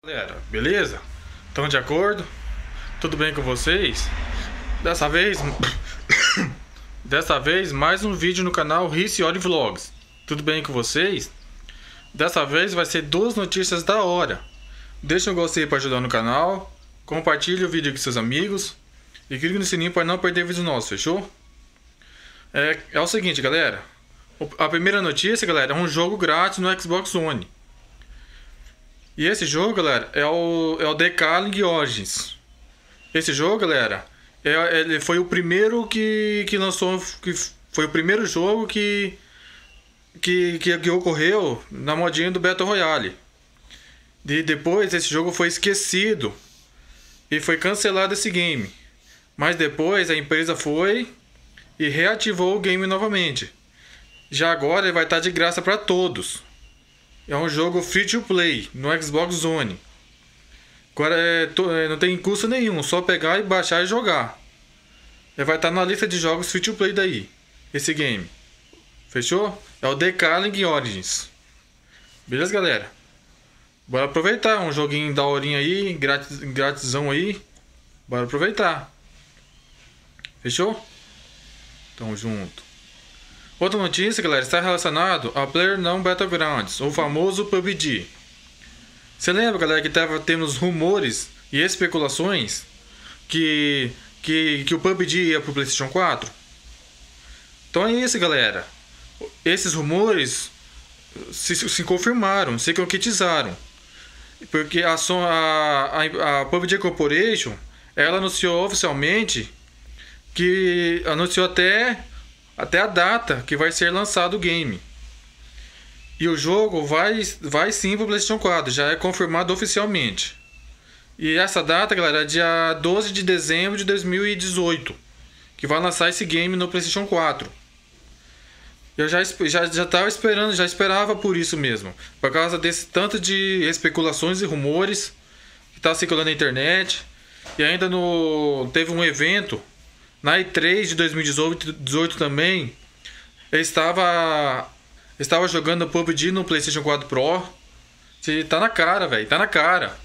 Galera, beleza? Estão de acordo? Tudo bem com vocês? Dessa vez, mais um vídeo no canal Ricioli Vlogs. Tudo bem com vocês? Dessa vez vai ser duas notícias da hora. Deixa um gostei para ajudar no canal, compartilhe o vídeo com seus amigos e clique no sininho para não perder vídeo nosso, fechou? É o seguinte, galera. A primeira notícia, galera, é um jogo grátis no Xbox One. E esse jogo, galera, é o Decaling Origins. Esse jogo, galera, ele foi o primeiro que lançou, que foi o primeiro jogo que ocorreu na modinha do Battle Royale. E depois esse jogo foi esquecido e foi cancelado esse game. Mas depois a empresa foi e reativou o game novamente. Já agora ele vai estar de graça para todos. É um jogo free to play no Xbox One. Agora não tem custo nenhum, só pegar e baixar e jogar. Ele vai estar na lista de jogos free to play daí, esse game. Fechou? É o Decaling Origins. Beleza, galera? Bora aproveitar, um joguinho daorinha aí, gratizão aí. Bora aproveitar. Fechou? Tamo junto. Outra notícia, galera, está relacionado a PlayerUnknown's Battlegrounds, o famoso PUBG. Você lembra, galera, que estava tendo os rumores e especulações que o PUBG ia para o PlayStation 4? Então é isso, galera. Esses rumores se confirmaram, se concretizaram. Porque a PUBG Corporation, ela anunciou oficialmente que anunciou até a data que vai ser lançado o game. E o jogo vai sim para o PlayStation 4, já é confirmado oficialmente. E essa data, galera, é dia 12 de dezembro de 2018, que vai lançar esse game no PlayStation 4. Eu já estava esperando, já esperava por isso mesmo, por causa desse tanto de especulações e rumores que está circulando na internet. E ainda teve um evento na E3 de 2018 também. Eu estava jogando PUBG no PlayStation 4 Pro. Tá na cara, velho. Tá na cara.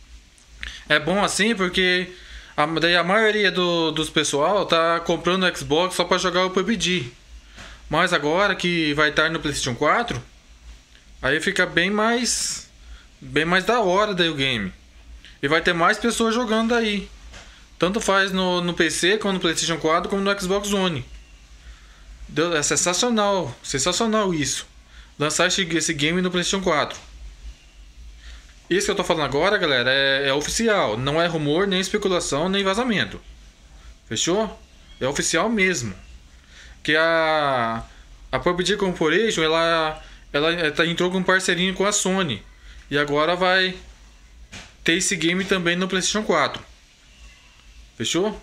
É bom assim porque daí a maioria dos pessoal tá comprando o Xbox só para jogar o PUBG. Mas agora que vai estar no PlayStation 4, aí fica bem mais da hora daí o game. E vai ter mais pessoas jogando aí. Tanto faz no PC, como no PlayStation 4, como no Xbox One. É sensacional, sensacional isso. Lançar esse game no PlayStation 4. Isso que eu tô falando agora, galera, é oficial. Não é rumor, nem especulação, nem vazamento. Fechou? É oficial mesmo. Que a PUBG Corporation, ela entrou com um parceirinho com a Sony. E agora vai ter esse game também no PlayStation 4. Fechou?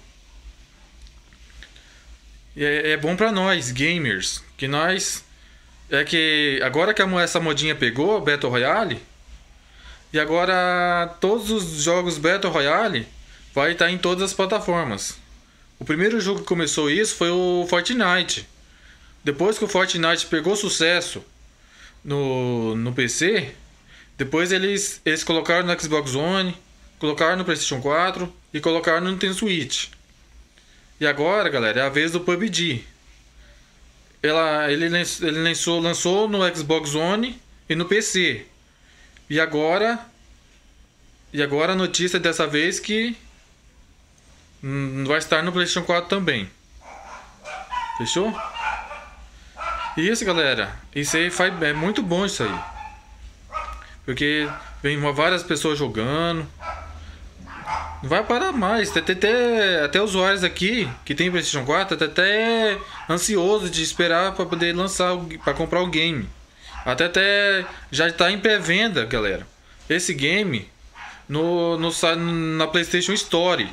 E é bom pra nós, gamers. Que nós... agora que essa modinha pegou, Battle Royale. E agora todos os jogos Battle Royale vai estar em todas as plataformas. O primeiro jogo que começou isso foi o Fortnite. Depois que o Fortnite pegou sucesso no PC, depois eles colocaram no Xbox One, colocaram no PlayStation 4 e colocaram no Nintendo Switch. E agora, galera, é a vez do PUBG. Ele lançou no Xbox One e no PC. E agora a notícia dessa vez que vai estar no PlayStation 4 também. Fechou? E isso, galera, isso aí é muito bom isso aí. Porque vem várias pessoas jogando. Não vai parar mais. Até usuários aqui que tem PlayStation 4 até ansioso de esperar para poder lançar, para comprar o game. Até já está em pré-venda, galera. Esse game na PlayStation Store.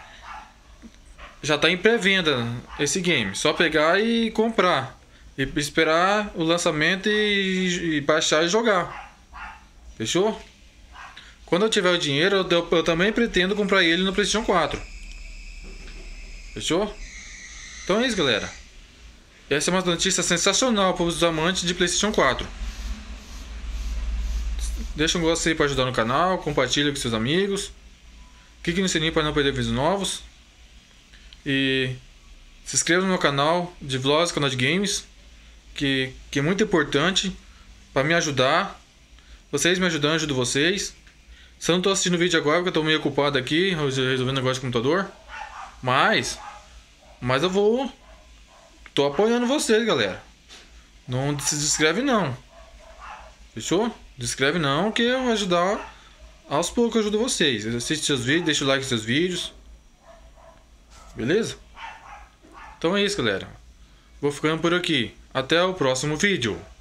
Já está em pré-venda esse game. Só pegar e comprar. E esperar o lançamento e baixar e jogar. Fechou? Quando eu tiver o dinheiro, eu também pretendo comprar ele no PlayStation 4. Fechou? Então é isso, galera. Essa é uma notícia sensacional para os amantes de PlayStation 4. Deixa um gostei para ajudar no canal, compartilha com seus amigos. Clique no sininho para não perder vídeos novos. E se inscreva no meu canal de vlogs, canal de games, que é muito importante para me ajudar. Vocês me ajudando, eu ajudo vocês. Se eu não estou assistindo o vídeo agora, porque eu estou meio ocupado aqui, resolvendo negócio de computador. Mas eu vou... Tô apoiando vocês, galera. Não se inscreve não. Fechou? Descreve não, que eu vou ajudar. Aos poucos eu ajudo vocês. Assiste seus vídeos, deixa o like nos seus vídeos. Beleza? Então é isso, galera. Vou ficando por aqui. Até o próximo vídeo.